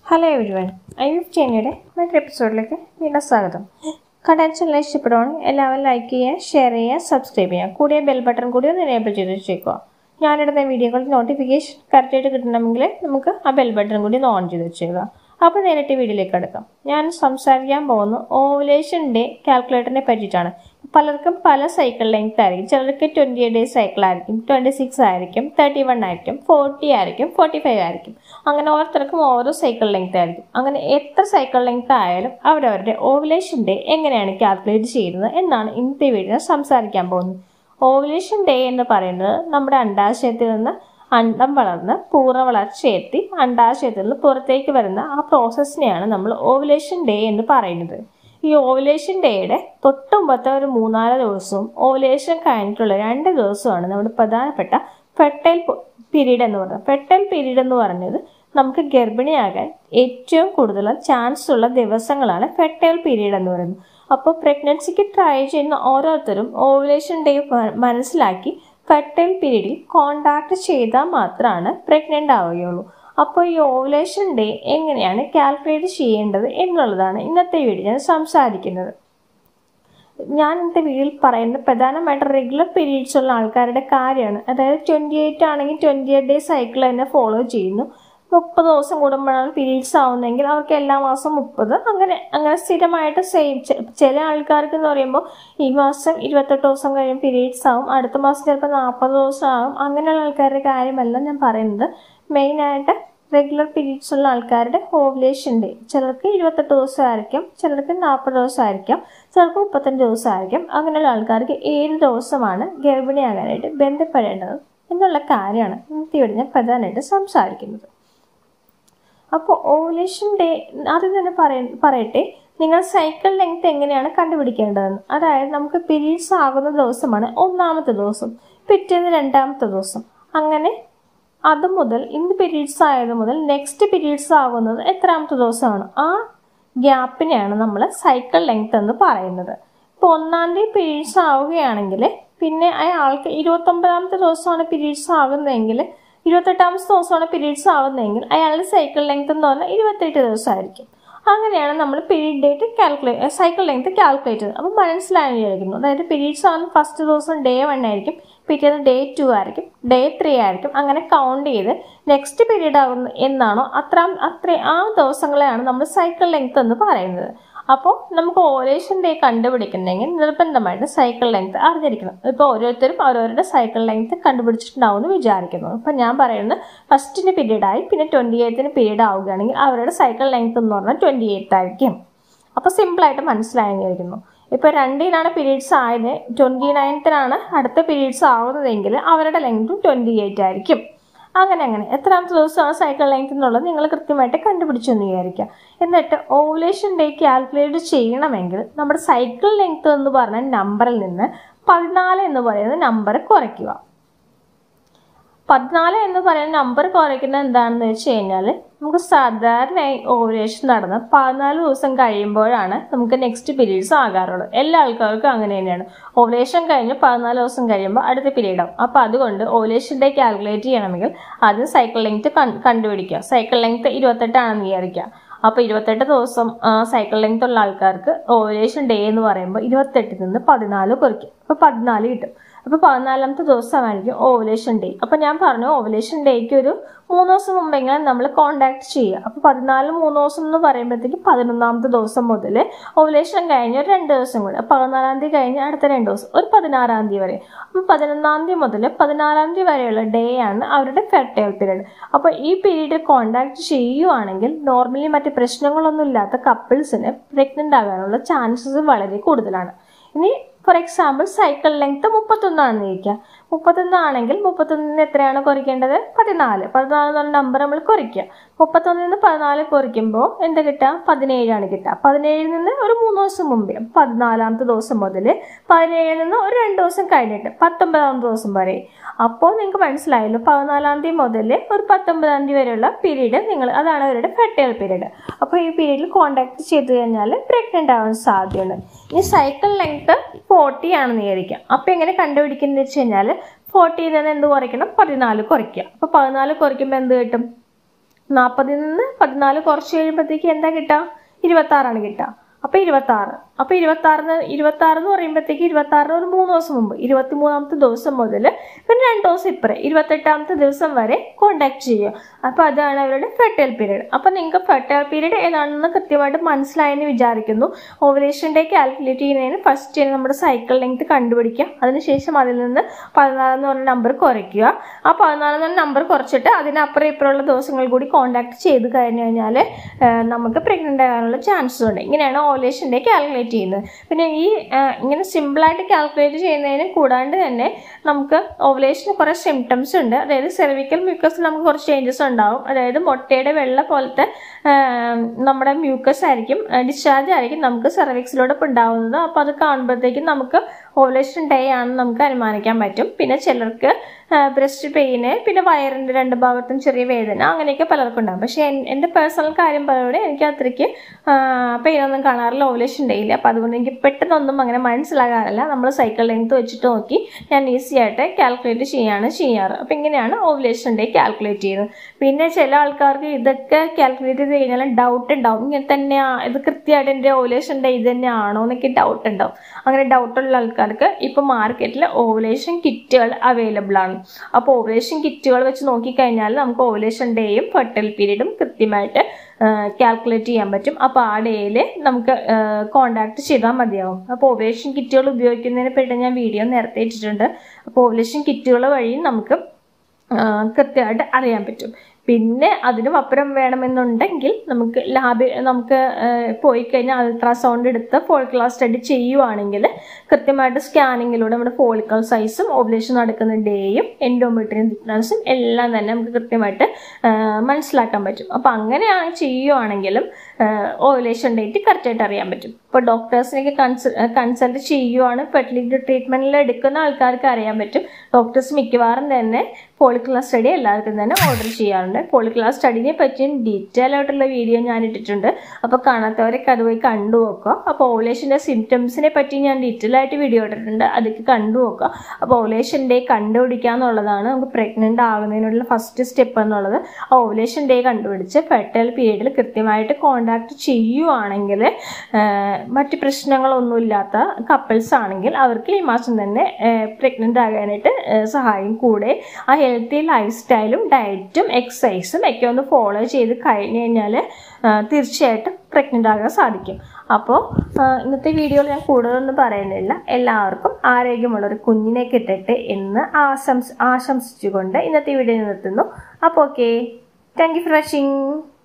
Hello everyone, IVF ചേനയുടെ മറ്റൊരു എപ്പിസോഡിലേക്ക് വീണ്ടും സ്വാഗതം. കണ്ടന്റ് ചാനൽ ഇഷ്ടപ്പെടുവാണെങ്കിൽ എല്ലാവരും ലൈക്ക് ചെയ്യുക, ഷെയർ ചെയ്യുക, സബ്സ്ക്രൈബ് ചെയ്യുക. കൂടിയ ബെൽ ബട്ടൺ കൂടി ഒന്ന് എനേബിൾ ചെയ്ത് വെച്ചേക്കുക. ഞാനിടുന്ന വീഡിയോകളുടെ നോട്ടിഫിക്കേഷൻ കറക്റ്റായിട്ട് കിട്ടണമെങ്കിൽ നമുക്ക് ആ ബെൽ ബട്ടൺ കൂടി ഒന്ന് ഓൺ ചെയ്ത് വെച്ചേക്കുക. അപ്പോൾ നേരിട്ട് വീഡിയോയിലേക്ക് എടുക്കാം. ഞാൻ സംസാരിക്കാൻ പോകുന്നത് ഓവുലേഷൻ ഡേ കാൽക്കുലേറ്ററിനെ പറ്റിയിട്ടാണ്. പലർക്കും പല സൈക്കിൾ ലെങ്ത് ആയിരിക്കും. ചിലർക്ക് 28 ഡേയ്സ് സൈക്കിൾ ആയിരിക്കും, 26 ആയിരിക്കും, 31 ആയിരിക്കും, 40 ആയിരിക്കും, 45 ആയിരിക്കും. അങ്ങനെ ഓരോരുത്തർക്കും ഓരോ സൈക്കിൾ ലെങ്ത് ആയിരിക്കും. അങ്ങനെ എത്ര സൈക്കിൾ ലെങ്ത് ആയാലും അവരവരുടെ ഓവുലേഷൻ ഡേ എങ്ങനെയാണ് കാൽക്കുലേറ്റ് ചെയ്യുന്നത് എന്നാണ് ഇന്നത്തെ വീഡിയോ സംസാരിക്കാൻ പോകുന്നത്. ഓവുലേഷൻ ഡേ എന്ന് പറയുന്നത് നമ്മുടെ അണ്ഡാശയത്തിൽ നിന്ന് അണ്ഡം വളർന്ന് പൂർണ്ണ വളർച്ചയെത്തി അണ്ഡാശയത്തിൽ നിന്ന് പുറത്തേക്ക് വരുന്ന ആ പ്രോസസ്സിനെയാണ് നമ്മൾ ഓവുലേഷൻ ഡേ എന്ന് പറയുന്നത്. ഈ ഓവുലേഷൻ ഡേയുടെ തൊട്ടുമുമ്പത്തെ ഒരു 3-4 ദിവസവും ഓവുലേഷൻ കഴിഞ്ഞിട്ടുള്ള 2 ദിവസമാണ് നമ്മുടെ പ്രധാനപ്പെട്ട ഫെർട്ടൈൽ പീരീഡ് എന്ന് പറയുന്നത്. ഫെർട്ടൈൽ പീരീഡ് എന്ന് പറയുന്നത് നമുക്ക് ഗർഭിണിയാകാൻ ഏറ്റവും കൂടുതൽ ചാൻസ് ഉള്ള ദിവസങ്ങളാണ് ഫെർട്ടൈൽ പീരീഡ് എന്ന് പറയുന്നത്. അപ്പോൾ പ്രഗ്നൻസിക്ക് ട്രൈ ചെയ്യുന്ന ഓരോരുത്തരും ഓവുലേഷൻ ഡേ മനസ്സിലാക്കി ഫെർട്ടൈൽ പീരീഡിൽ കോണ്ടാക്ട് ചെയ്താൽ മാത്രമാണ് പ്രഗ്നൻ്റ് ആവുകയുള്ളൂ. അപ്പോൾ ഈ ഓവുലേഷൻ ഡേ എങ്ങനെയാണ് കാൽക്കുലേറ്റ് ചെയ്യേണ്ടത് എന്നുള്ളതാണ് ഇന്നത്തെ വീഡിയോ ഞാൻ സംസാരിക്കുന്നത്. ഞാൻ ഇന്നത്തെ വീഡിയോയിൽ പറയുന്നത് പ്രധാനമായിട്ട് റെഗുലർ പീരീഡ്സ് ഉള്ള ആൾക്കാരുടെ കാര്യമാണ്. അതായത് 28 ആണെങ്കിൽ 28 ഡേ സൈക്കിൾ തന്നെ ഫോളോ ചെയ്യുന്നു. 30 ദിവസം കൂടുമ്പോഴാണ് പീരീഡ്സ് ആവുന്നതെങ്കിൽ അവർക്ക് എല്ലാ മാസം 30, അങ്ങനെ സ്ഥിരമായിട്ട് സെയിം. ചില ആൾക്കാർക്ക് എന്ന് പറയുമ്പോൾ ഈ മാസം 28 ദിവസം കഴിയും പീരീഡ്സ് ആവും, അടുത്ത മാസം ചിലപ്പോൾ 40 ദിവസം ആവും. അങ്ങനെയുള്ള ആൾക്കാരുടെ കാര്യമല്ല ഞാൻ പറയുന്നത്. മെയിനായിട്ട് റെഗുലർ പീരീഡ്സ് ഉള്ള ആൾക്കാരുടെ ഓവുലേഷൻ ഡേ ചിലർക്ക് 28 ദിവസം ആയിരിക്കും, ചിലർക്ക് 40 ദിവസം ആയിരിക്കും, ചിലർക്ക് 35 ദിവസം ആയിരിക്കും. അങ്ങനെയുള്ള ആൾക്കാർക്ക് 7 ദിവസമാണ് ഗർഭിണിയാകാനായിട്ട് ബന്ധപ്പെടേണ്ടത് എന്നുള്ള കാര്യമാണ് ഇന്നത്തെ ഇവിടെ ഞാൻ പ്രധാനമായിട്ട് സംസാരിക്കുന്നത്. അപ്പോൾ ഓവുലേഷൻ ഡേ ആദ്യം തന്നെ പറയട്ടെ, നിങ്ങൾ സൈക്കിൾ ലെങ്ത് എങ്ങനെയാണ് കണ്ടുപിടിക്കേണ്ടതെന്ന്. അതായത് നമുക്ക് പീരീഡ്സ് ആകുന്ന ദിവസമാണ് 1ാമത്തെ ദിവസം, പിറ്റേന്ന് 2ാമത്തെ ദിവസം, അങ്ങനെ അത് മുതൽ ഇന്ന് പീരീഡ്സ് ആയത് മുതൽ നെക്സ്റ്റ് പീരീഡ്സ് ആകുന്നത് എത്രാമത്തെ ദിവസമാണ്, ആ ഗ്യാപ്പിനെയാണ് നമ്മൾ സൈക്കിൾ ലെങ്ത് എന്ന് പറയുന്നത്. ഇപ്പോൾ 1ാം തീയതി പീരീഡ്സ് ആവുകയാണെങ്കിൽ പിന്നെ അയാൾക്ക് 29ാമത്തെ ദിവസമാണ് പീരീഡ്സ് ആകുന്നതെങ്കിൽ 28ാമത്തെ ദിവസമാണ് പീരീഡ്സ് ആവുന്നതെങ്കിൽ അയാളുടെ സൈക്കിൾ ലെങ്ത് എന്ന് പറഞ്ഞാൽ 28 ദിവസമായിരിക്കും. അങ്ങനെയാണ് നമ്മൾ period date cycle length calculate ചെയ്തത്. അപ്പം മനസ്സിലായിരിക്കുന്നു. അതായത് പീരീഡ്സ് ആവുന്ന ഫസ്റ്റ് ദിവസം ഡേ 1 ആയിരിക്കും, പിറ്റേന്ന് ഡേ 2 ആയിരിക്കും, ഡേ 3 ആയിരിക്കും. അങ്ങനെ കൗണ്ട് ചെയ്ത് നെക്സ്റ്റ് പീരീഡ് ആകുന്ന എന്നാണോ ആ ദിവസങ്ങളെയാണ് നമ്മൾ സൈക്കിൾ ലെങ്ത് എന്ന് പറയുന്നത്. അപ്പോൾ നമുക്ക് ഓവുലേഷൻ ഡേ കണ്ടുപിടിക്കണമെങ്കിൽ നിർബന്ധമായിട്ട് സൈക്കിൾ ലെങ്ത് അറിഞ്ഞിരിക്കണം. ഇപ്പോൾ ഓരോരുത്തരും അവരവരുടെ സൈക്കിൾ ലെങ്ത് കണ്ടുപിടിച്ചിട്ടുണ്ടാവും എന്ന് വിചാരിക്കുന്നു. അപ്പം ഞാൻ പറയുന്നത് ഫസ്റ്റിന് പീരീഡായി പിന്നെ 28ന് പീരീഡ് ആവുകയാണെങ്കിൽ അവരുടെ സൈക്കിൾ ലെങ്ത് എന്ന് പറഞ്ഞാൽ 28 ആയിരിക്കും. അപ്പോൾ സിമ്പിളായിട്ട് മനസ്സിലായിരിക്കുന്നു. ഇപ്പോൾ 2-നാണ് പീരീഡ്സ് ആയത്, 29-നാണ് അടുത്ത പീരീഡ്സ് ആവുന്നതെങ്കിൽ അവരുടെ ലെങ്തും 28 ആയിരിക്കും. അങ്ങനെ എത്രാമത്തെ ദിവസമാണ് സൈക്കിൾ ലെങ്ത് എന്നുള്ളത് നിങ്ങൾ കൃത്യമായിട്ട് കണ്ടുപിടിച്ചെന്ന് വിചാരിക്കുക. എന്നിട്ട് ഓവുലേഷൻ ഡേ കാൽക്കുലേറ്റ് ചെയ്യണമെങ്കിൽ നമ്മുടെ സൈക്കിൾ ലെങ്ത് എന്ന് പറഞ്ഞ നമ്പറിൽ നിന്ന് 14 എന്ന് പറയുന്ന നമ്പർ കുറയ്ക്കുക. 14 എന്ന് പറയുന്ന നമ്പർ കുറയ്ക്കുന്നത് എന്താണെന്ന് വെച്ച് കഴിഞ്ഞാൽ നമുക്ക് സാധാരണയായി ഓവുലേഷൻ നടന്ന് 14 ദിവസം കഴിയുമ്പോഴാണ് നമുക്ക് നെക്സ്റ്റ് പീരീഡ്സ് ആകാറുള്ളത്. എല്ലാ ആൾക്കാർക്കും അങ്ങനെ തന്നെയാണ്. ഓവുലേഷൻ കഴിഞ്ഞ് 14 ദിവസം കഴിയുമ്പോൾ അടുത്ത പീരീഡ് ആവും. അപ്പോൾ അതുകൊണ്ട് ഓവുലേഷൻ ഡേ കാൽക്കുലേറ്റ് ചെയ്യണമെങ്കിൽ ആദ്യം സൈക്കിൾ ലെങ്ത് കണ്ടുപിടിക്കുക. സൈക്കിൾ ലെങ്ത് 28 ആണെന്ന് വിചാരിക്കുക. അപ്പോൾ 28 ദിവസം സൈക്കിൾ ലെങ്ത് ഉള്ള ആൾക്കാർക്ക് ഓവുലേഷൻ ഡേ എന്ന് പറയുമ്പോൾ 28 നിന്ന് 14 കുറയ്ക്കും. അപ്പോൾ 14 കിട്ടും. അപ്പോൾ 14ാമത്തെ ദിവസമായിരിക്കും ഓവുലേഷൻ ഡേ. അപ്പോൾ ഞാൻ പറഞ്ഞു ഓവുലേഷൻ ഡേക്ക് ഒരു 3 ദിവസം മുമ്പെങ്കിലും നമ്മൾ കോണ്ടാക്ട് ചെയ്യുക. അപ്പോൾ 14 3 ദിവസം എന്ന് പറയുമ്പോഴത്തേക്ക് 11ാമത്തെ ദിവസം മുതൽ ഓവുലേഷൻ കഴിഞ്ഞ് ഒരു 2 ദിവസം കൂടെ, 14ാം തീയതി കഴിഞ്ഞ് അടുത്ത 2 ദിവസം, ഒരു 16ാം തീയതി വരെ. അപ്പോൾ 11ാം തീയതി മുതൽ 16ാം തീയതി വരെയുള്ള ഡേ ആണ് അവരുടെ ഫെർട്ടൈൽ പീരീഡ്. അപ്പോൾ ഈ പീരീഡ് കോണ്ടാക്ട് ചെയ്യുവാണെങ്കിൽ നോർമലി മറ്റ് പ്രശ്നങ്ങളൊന്നും ഇല്ലാത്ത കപ്പിൾസിന് പ്രഗ്നൻ്റ് ആകാനുള്ള ചാൻസസ് വളരെ കൂടുതലാണ്. ഇനി ഫോർ എക്സാമ്പിൾ സൈക്കിൾ ലെങ്ത് 31 ആണെന്ന് ചോദിക്കുക. 31 ആണെങ്കിൽ 31 എത്രയാണ് കുറയ്ക്കേണ്ടത്? 14 എന്ന് പറഞ്ഞ നമ്പർ നമ്മൾ കുറയ്ക്കുക. 31 നിന്ന് 14 കുറയ്ക്കുമ്പോൾ എന്താ കിട്ടുക? 17 ആണ് കിട്ടുക. 17 നിന്ന് ഒരു 3 ദിവസം മുമ്പേ 14ാമത്തെ ദിവസം മുതൽ 17 നിന്ന് ഒരു 2 ദിവസം കഴിഞ്ഞിട്ട് 19ാമത്തെ ദിവസം വരെ. അപ്പോൾ നിങ്ങൾക്ക് മനസ്സിലായല്ലോ 14ാം തീയതി മുതൽ ഒരു 19ാം തീയതി വരെയുള്ള പീരീഡ് അതാണ് അവരുടെ ഫെർട്ടൈൽ പീരീഡ്. അപ്പോൾ ഈ പീരീഡിൽ കോണ്ടാക്ട് ചെയ്ത് കഴിഞ്ഞാൽ പ്രഗ്നൻ്റ് ആവാൻ സാധ്യതയുണ്ട്. ഇനി സൈക്കിൾ ലെങ്ത് 40 ആണെന്ന് വിചാരിക്കാം. അപ്പോൾ എങ്ങനെ കണ്ടുപിടിക്കുന്നത് വെച്ച് കഴിഞ്ഞാൽ 40 നിന്ന് എന്ത് കുറയ്ക്കണം? 14 കുറയ്ക്കുക. അപ്പോൾ 14 കുറയ്ക്കുമ്പോൾ എന്ത് കിട്ടും? 40 നിന്ന് 14 കുറച്ച് കഴിയുമ്പോഴത്തേക്ക് എന്താ കിട്ടുക? 26 കിട്ടുക. അപ്പോൾ 26. അപ്പോൾ 26 എന്ന് പറയുമ്പോഴത്തേക്ക് 26 ഒരു 3 ദിവസം മുമ്പ് 23ാമത്തെ ദിവസം മുതൽ പിന്നെ 2 ദിവസം ഇപ്പുറം 28ാമത്തെ ദിവസം വരെ കോണ്ടാക്ട് ചെയ്യുക. അപ്പോൾ അതാണ് അവരുടെ ഫെർട്ടൈൽ പീരീഡ്. അപ്പോൾ നിങ്ങൾക്ക് ഫെർട്ടൈൽ പീരീഡ് ഏതാണെന്ന് കൃത്യമായിട്ട് മനസ്സിലായെന്ന് വിചാരിക്കുന്നു. ഓവുലേഷൻ ഡേ കാൽക്കുലേറ്റ് ചെയ്യുന്നതിന് ഫസ്റ്റ് നമ്മുടെ സൈക്കിൾ ലെങ്ത് കണ്ടുപിടിക്കുക. അതിനുശേഷം അതിൽ നിന്ന് 14 എന്ന് പറഞ്ഞ നമ്പർ കുറയ്ക്കുക. ആ 14 എന്ന നമ്പർ കുറച്ചിട്ട് അതിനപ്പുറം ഇപ്പുറമുള്ള ദിവസങ്ങൾ കൂടി കോണ്ടാക്ട് ചെയ്ത് കഴിഞ്ഞ് കഴിഞ്ഞാൽ നമുക്ക് പ്രഗ്നൻ്റ് ആകാനുള്ള ചാൻസസ് ഉണ്ട്. ഇങ്ങനെയാണ് ഓവുലേഷൻ ഡേ കാൽക്കുലേറ്റ് ചെയ്യുന്നത്. പിന്നെ ഇങ്ങനെ സിമ്പിളായിട്ട് കാൽക്കുലേറ്റ് ചെയ്യുന്നതിന് കൂടാണ്ട് തന്നെ നമുക്ക് ഓവുലേഷന് കുറേ സിംറ്റംസ് ഉണ്ട്. അതായത് സെർവിക്കൽ മ്യൂക്കസിൽ നമുക്ക് കുറച്ച് ചേഞ്ചസ് ഉണ്ടാവും. അതായത് മുട്ടയുടെ വെള്ള പോലത്തെ നമ്മുടെ മ്യൂക്കസ് ആയിരിക്കും, ഡിസ്ചാർജ് ആയിരിക്കും നമുക്ക് സെർവിക്സിലൂടെ ഉണ്ടാവുന്നത്. അപ്പോൾ അത് കാണുമ്പോഴത്തേക്കും നമുക്ക് ഓവുലേഷൻ ഡേ ആണെന്ന് നമുക്ക് അനുമാനിക്കാൻ പറ്റും. പിന്നെ ചിലർക്ക് ബ്രസ്റ്റ് പെയിന്, പിന്നെ വയറിൻ്റെ 2 ഭാഗത്തും ചെറിയ വേദന, അങ്ങനെയൊക്കെ പലർക്കും ഉണ്ടാകും. പക്ഷേ എൻ്റെ പേഴ്സണൽ കാര്യം പറയുന്നത് എനിക്ക് അത്രയ്ക്ക് പെയിനൊന്നും കാണാറില്ല ഓവുലേഷൻ ഡേയിൽ. അപ്പോൾ അതുകൊണ്ട് എനിക്ക് പെട്ടെന്നൊന്നും അങ്ങനെ മനസ്സിലാകാറില്ല. നമ്മൾ സൈക്കിൾ ലെങ്ത് വെച്ചിട്ട് നോക്കി ഞാൻ ഈസി ആയിട്ട് കാൽക്കുലേറ്റ് ചെയ്യാറ്. അപ്പോൾ ഇങ്ങനെയാണ് ഓവുലേഷൻ ഡേ കാൽക്കുലേറ്റ് ചെയ്യുന്നത്. പിന്നെ ചില ആൾക്കാർക്ക് ഇതൊക്കെ കാൽക്കുലേറ്റ് ചെയ്ത് കഴിഞ്ഞാൽ ഡൗട്ട് ഉണ്ടാവും. ഇങ്ങനെ തന്നെയാണ് ഇത് കൃത്യമായിട്ട് എൻ്റെ ഓവുലേഷൻ ഡേ ഇത് തന്നെയാണോ എന്നൊക്കെ ഡൗട്ട് ഉണ്ടാവും. അങ്ങനെ ഡൗട്ടുള്ള ആൾക്കാർക്ക് ഇപ്പോൾ മാർക്കറ്റിൽ ഓവുലേഷൻ കിറ്റുകൾ അവൈലബിൾ ആണ്. അപ്പോൾ ഓവുലേഷൻ കിറ്റുകൾ വെച്ച് നോക്കിക്കഴിഞ്ഞാൽ നമുക്ക് ഓവുലേഷൻ ഡേയും ഫെർട്ടൈൽ പീരീഡും കൃത്യമായിട്ട് കാൽക്കുലേറ്റ് ചെയ്യാൻ പറ്റും. അപ്പോൾ ആ ഡേയിൽ നമുക്ക് കോണ്ടാക്ട് ചെയ്താൽ മതിയാവും. അപ്പോൾ ഓവുലേഷൻ കിറ്റുകൾ ഉപയോഗിക്കുന്നതിനെ പറ്റി ഞാൻ വീഡിയോ നേരത്തെ ഇട്ടിട്ടുണ്ട്. അപ്പോൾ ഓവുലേഷൻ കിറ്റുകൾ വഴി നമുക്ക് കൃത്യമായിട്ട് അറിയാൻ പറ്റും. പിന്നെ അതിനും അപ്പുറം വേണമെന്നുണ്ടെങ്കിൽ നമുക്ക് പോയി കഴിഞ്ഞാൽ അൾട്രാസൗണ്ട് എടുത്ത് ഫോളിക്കുലർ സ്റ്റഡി ചെയ്യുവാണെങ്കിൽ കൃത്യമായിട്ട് സ്കാനിങ്ങിലൂടെ നമ്മുടെ ഫോളിക്കൽ സൈസും ഓവുലേഷൻ നടക്കുന്ന ഡേയും എൻഡോമെട്രിയം തിക്നെസ്സും എല്ലാം തന്നെ നമുക്ക് കൃത്യമായിട്ട് മനസ്സിലാക്കാൻ പറ്റും. അപ്പോൾ അങ്ങനെയാണ് ചെയ്യുവാണെങ്കിലും ഓവുലേഷൻ ഡേറ്റ് കറക്റ്റായിട്ട് അറിയാൻ പറ്റും. ഇപ്പോൾ ഡോക്ടേഴ്സിനൊക്കെ കൺസൾട്ട് ചെയ്യുവാണ് ഫെർട്ടിലിറ്റി ട്രീറ്റ്മെൻറ്റിൽ എടുക്കുന്ന ആൾക്കാർക്ക് അറിയാൻ പറ്റും. ഡോക്ടേഴ്സ് മിക്കവാറും തന്നെ ഫോളിക്കുലർ സ്റ്റഡി എല്ലാവർക്കും തന്നെ ഓർഡർ ചെയ്യാറുണ്ട്. ഫോളിക്കുലർ സ്റ്റഡിനെ പറ്റിയും ഡീറ്റെയിൽ ആയിട്ടുള്ള വീഡിയോ ഞാൻ ഇട്ടിട്ടുണ്ട്. അപ്പോൾ കാണാത്തവരൊക്കെ അത് പോയി കണ്ടു നോക്കുക. അപ്പോൾ ഓവുലേഷൻ്റെ സിംറ്റംസിനെ പറ്റി ഞാൻ ഡീറ്റെയിൽ ആയിട്ട് വീഡിയോ ഇട്ടിട്ടുണ്ട്, അതൊക്കെ കണ്ടു നോക്കുക. അപ്പോൾ ഓവുലേഷൻ ഡേ കണ്ടുപിടിക്കുക എന്നുള്ളതാണ് നമുക്ക് പ്രഗ്നൻ്റ് ആകുന്നതിനുള്ള ഫസ്റ്റ് സ്റ്റെപ്പ് എന്നുള്ളത്. ആ ഓവുലേഷൻ ഡേ കണ്ടുപിടിച്ച് ഫെർട്ടൈൽ പീരീഡിൽ കൃത്യമായിട്ട് കോണ്ടാക്ട് ചെയ്യുവാണെങ്കിൽ മറ്റ് പ്രശ്നങ്ങളൊന്നുമില്ലാത്ത കപ്പിൾസ് ആണെങ്കിൽ അവർക്ക് ഈ മാസം തന്നെ പ്രഗ്നൻ്റ് ആകാനായിട്ട് സഹായം. കൂടെ ആ ഹെൽത്തി ലൈഫ് സ്റ്റൈലും ഡയറ്റും എക്സസൈസും ഒക്കെ ഒന്ന് ഫോളോ ചെയ്ത് കഴിഞ്ഞ് കഴിഞ്ഞാൽ തീർച്ചയായിട്ടും പ്രഗ്നൻ്റ് ആകാൻ സാധിക്കും. അപ്പോൾ ഇന്നത്തെ വീഡിയോയിൽ ഞാൻ കൂടുതലൊന്നും പറയുന്നില്ല. എല്ലാവർക്കും ആരോഗ്യമുള്ളൊരു കുഞ്ഞിനെ കിട്ടട്ടെ എന്ന് ആശംസിച്ചുകൊണ്ട് ഇന്നത്തെ വീഡിയോ നിർത്തുന്നു. അപ്പോൾ okay, thank you for watching.